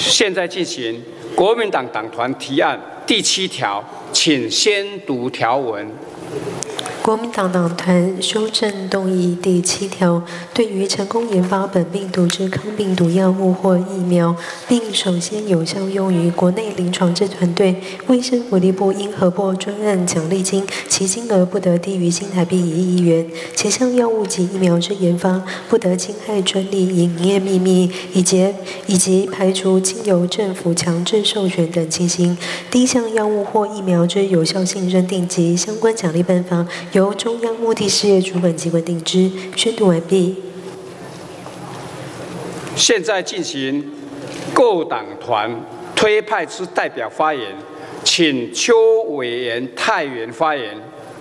现在进行国民党党团提案第7条，请先读条文。 国民党党团修正动议第7条，对于成功研发本病毒之抗病毒药物或疫苗，并首先有效用于国内临床之团队，卫生福利部应核拨专案奖励金，其金额不得低于新台币1亿元。且项药物及疫苗之研发，不得侵害专利、营业秘密，以及排除经由政府强制授权等情形。第一项药物或疫苗之有效性认定及相关奖励办法，由中央目的事业主管机关定之。宣读完毕。 现在进行各党团推派之代表发言，请邱委员、泰源发言。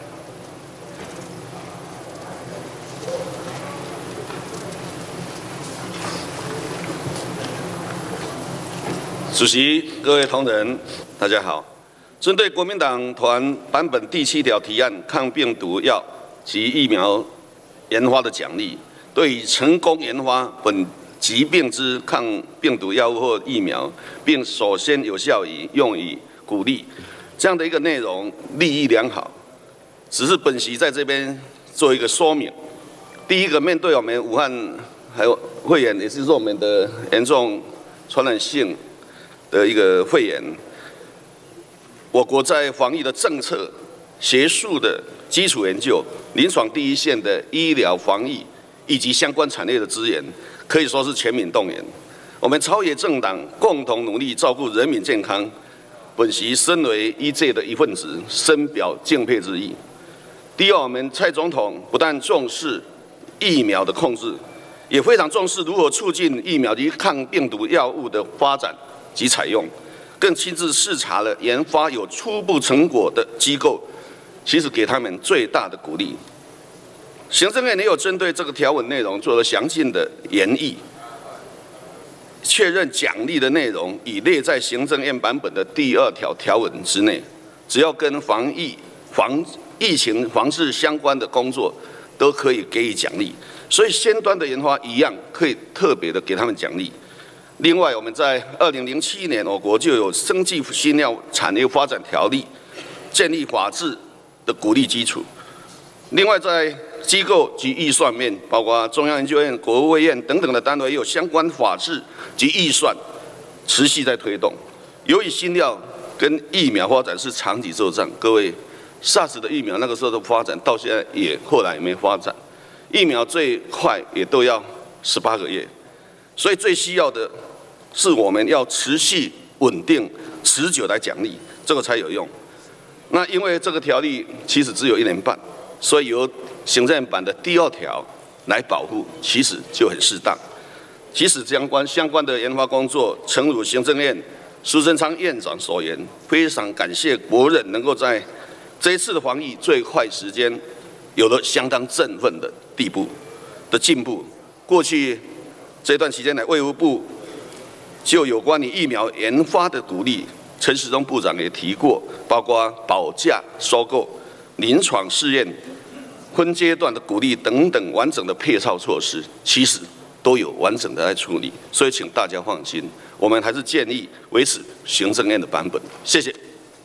主席、各位同仁，大家好。针对国民党团版本第7条提案抗病毒药及疫苗研发的奖励，对于成功研发本疾病之抗病毒药物或疫苗，并首先有效于用于鼓励这样的一个内容，立意良好。只是本席在这边做一个说明。第一个，面对我们武汉还有肺炎，也就是我们的严重传染性的一个肺炎。我国在防疫的政策、学术的基础研究、临床第一线的医疗防疫以及相关产业的资源，可以说是全民动员。我们超越政党，共同努力照顾人民健康。本席身为医界的一份子，深表敬佩之意。第二，我们蔡总统不但重视疫苗的控制，也非常重视如何促进疫苗及抗病毒药物的发展及采用。更亲自视察了研发有初步成果的机构，其实给他们最大的鼓励。行政院也有针对这个条文内容做了详尽的研议，确认奖励的内容已列在行政院版本的第2条条文之内，只要跟疫情防治相关的工作都可以给予奖励，所以先端的研发一样可以特别的给他们奖励。另外，我们在2007年，我国就有《生技新药产业发展条例》，建立法治的鼓励基础。另外，在机构及预算面，包括中央研究院、国务委院等等的单位，也有相关法制及预算持续在推动。由于新药跟疫苗发展是长期作战，各位 SARS 的疫苗那个时候的发展到现在后来也没发展，疫苗最快也都要18个月，所以最需要的是我们要持续稳定、持久来奖励，这个才有用。那因为这个条例其实只有1年半，所以由行政版的第2条来保护，其实就很适当。其实相关的研发工作，诚如行政院苏贞昌院长所言，非常感谢国人能够在这一次的防疫最快时间，有了相当振奋的地步的进步。过去这段期间来，卫福部就有关于疫苗研发的鼓励，陈时中部长也提过，包括保价收购、临床试验、分阶段的鼓励等等完整的配套措施，其实都有完整的来处理。所以请大家放心，我们还是建议维持行政院的版本。谢谢。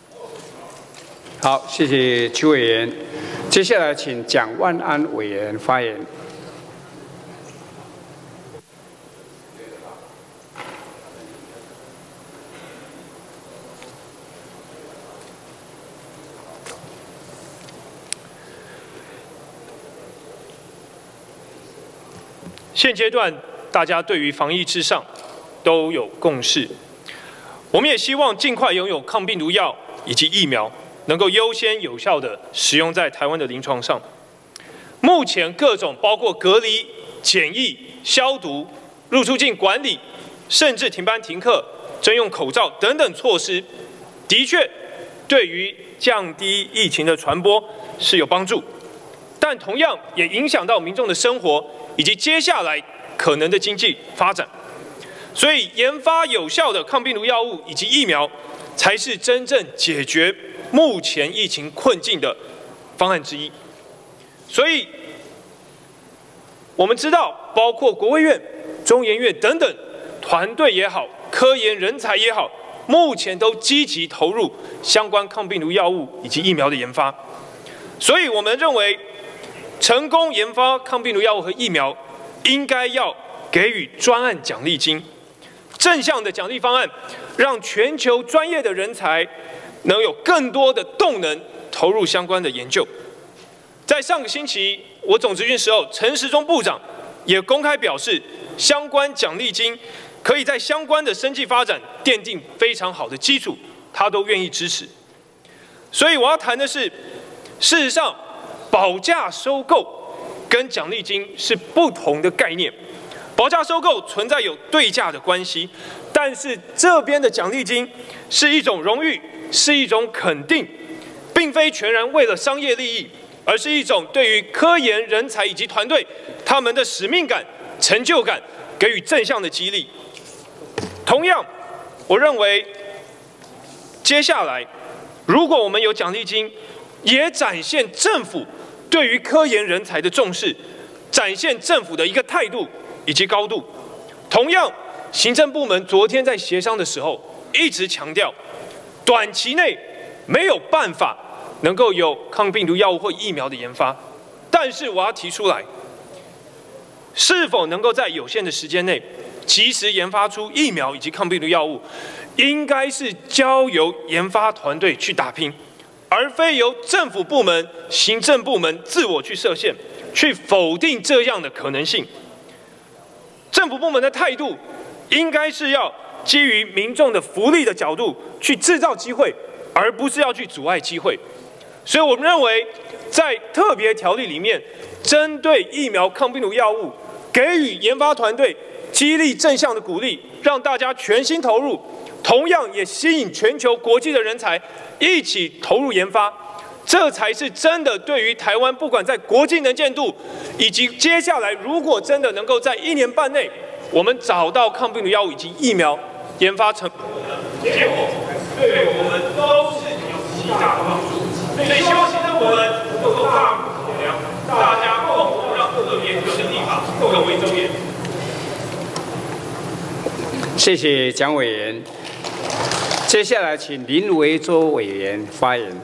好，谢谢邱委员。接下来请蒋万安委员发言。 现阶段，大家对于防疫至上都有共识。我们也希望尽快拥有抗病毒药以及疫苗，能够优先有效地使用在台湾的临床上。目前各种包括隔离、检疫、消毒、入出境管理，甚至停班停课、征用口罩等等措施，的确对于降低疫情的传播是有帮助，但同样也影响到民众的生活以及接下来可能的经济发展。所以，研发有效的抗病毒药物以及疫苗，才是真正解决目前疫情困境的方案之一。所以，我们知道，包括国卫院、中研院等等团队也好， 科研人才也好，目前都积极投入相关抗病毒药物以及疫苗的研发。所以我们认为，成功研发抗病毒药物和疫苗，应该要给予专案奖励金，正向的奖励方案，让全球专业的人才能有更多的动能投入相关的研究。在上个星期，我总咨询时候，陈时中部长也公开表示，相关奖励金可以在相关的生技发展奠定非常好的基础，他都愿意支持。所以我要谈的是，事实上，保价收购跟奖励金是不同的概念。保价收购存在有对价的关系，但是这边的奖励金是一种荣誉，是一种肯定，并非全然为了商业利益，而是一种对于科研人才以及团队他们的使命感、成就感给予正向的激励。同样，我认为接下来如果我们有奖励金，也展现政府对于科研人才的重视，展现政府的一个态度以及高度。同样，行政部门昨天在协商的时候一直强调，短期内没有办法能够有抗病毒药物或疫苗的研发，但是我要提出来，是否能够在有限的时间内及时研发出疫苗以及抗病毒药物，应该是交由研发团队去打拼，而非由政府部门、行政部门自我去设限，去否定这样的可能性。政府部门的态度应该是要基于民众的福利的角度去制造机会，而不是要去阻碍机会。所以我们认为，在特别条例里面，针对疫苗、抗病毒药物，给予研发团队激励正向的鼓励，让大家全心投入，同样也吸引全球国际的人才一起投入研发，这才是真的对于台湾，不管在国际能见度，以及接下来如果真的能够在1年半内，我们找到抗病毒药物以及疫苗研发成功的结果，对我们都是有极大的帮助。所以希望行政部门能够大幅考量，大家共同让各个研究的立法更为周延。 谢谢蒋委员。接下来，请林维洲委员发言。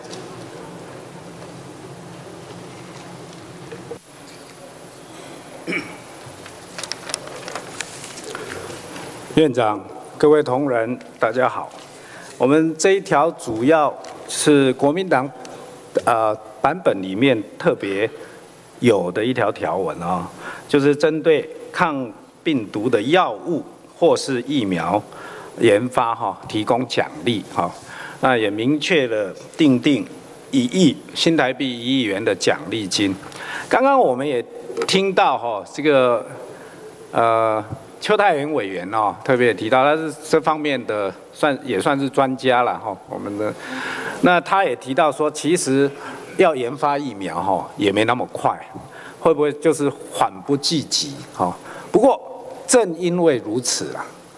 院长、各位同仁，大家好。我们这一条主要是国民党版本里面特别有的一条条文啊，就是针对抗病毒的药物或是疫苗研发提供奖励那也明确的订定1亿新台币1亿元的奖励金。刚刚我们也听到这个邱泰源委员特别提到他是这方面的也算是专家了我们的那他也提到说，其实要研发疫苗也没那么快，会不会就是缓不济急不过正因为如此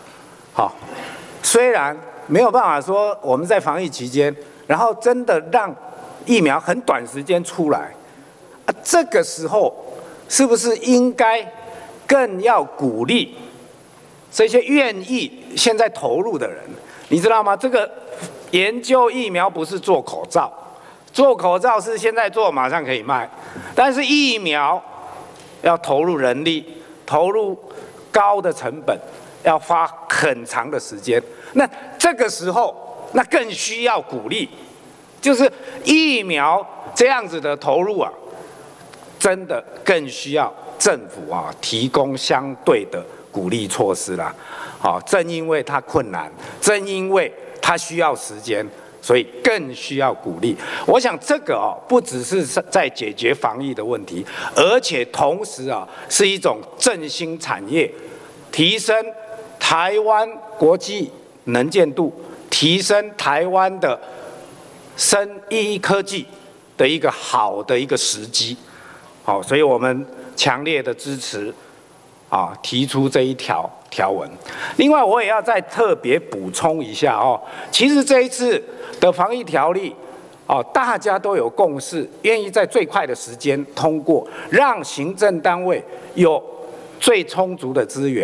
虽然没有办法说我们在防疫期间，然后真的让疫苗很短时间出来这个时候是不是应该更要鼓励这些愿意现在投入的人？你知道吗？这个研究疫苗不是做口罩，做口罩是现在做马上可以卖，但是疫苗要投入人力，投入高的成本，要花很长的时间。那这个时候，那更需要鼓励，就是疫苗这样子的投入真的更需要政府提供相对的鼓励措施啦。正因为它困难，正因为它需要时间，所以更需要鼓励。我想这个不只是在解决防疫的问题，而且同时是一种振兴产业，提升台湾国际能见度，提升台湾的生医科技的一个好的一个时机。所以我们强烈的支持提出这一条文。另外，我也要再特别补充一下其实这一次的防疫条例大家都有共识，愿意在最快的时间通过，让行政单位有最充足的资源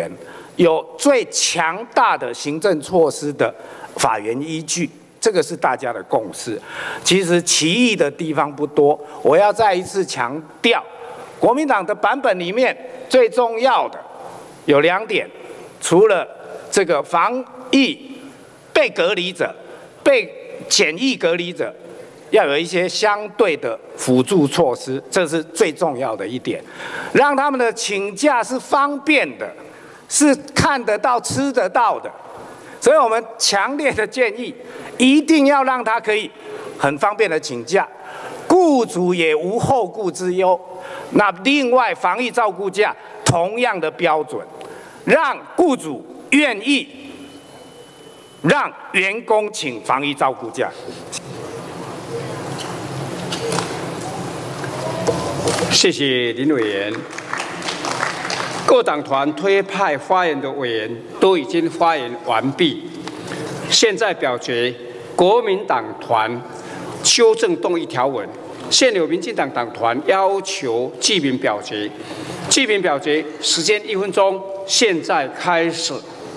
有最强大的行政措施的法源依据，这个是大家的共识。其实歧义的地方不多，我要再一次强调，国民党的版本里面最重要的有2点，除了这个防疫被隔离者、被检疫隔离者，要有一些相对的辅助措施，这是最重要的一点，让他们的请假是方便的。是看得到、吃得到的，所以我们强烈的建议，一定要让他可以很方便的请假，雇主也无后顾之忧。那另外，防疫照顾假同样的标准，让雇主愿意让员工请防疫照顾假。 谢谢林委员。各党团推派发言的委员都已经发言完毕，现在表决国民党团修正动议条文。现有民进党党团要求记名表决，记名表决时间1分钟，现在开始。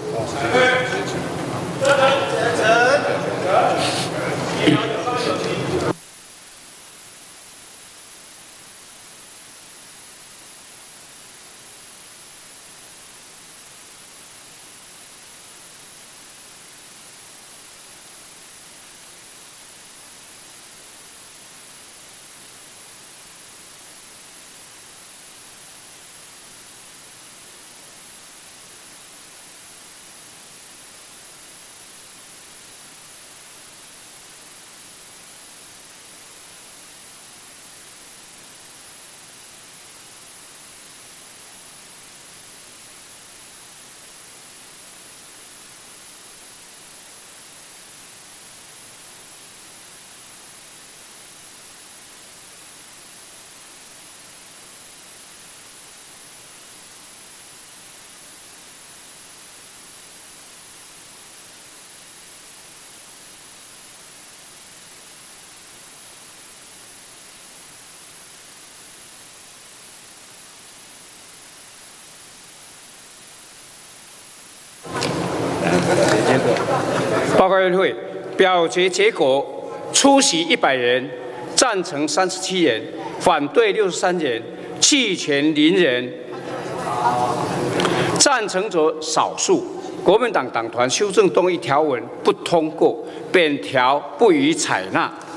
报告院会表决结果：出席100人，赞成37人，反对63人，弃权0人。赞成者少数。国民党党团修正动议条文不通过，本条不予采纳。